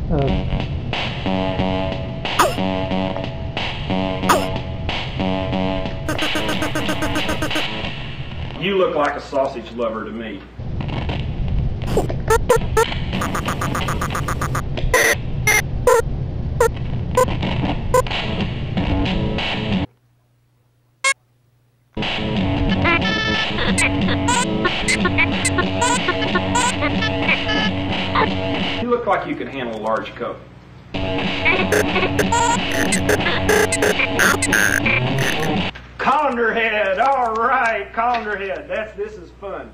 You look like a sausage lover to me. You look like you can handle a large coat. Colander head, all right, colander head. This is fun.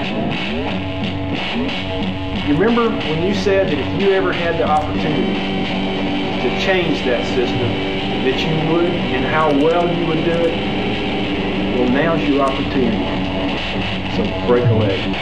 You remember when you said that if you ever had the opportunity to change that system, that you would, and how well you would do it? Well, now's your opportunity. So break a leg.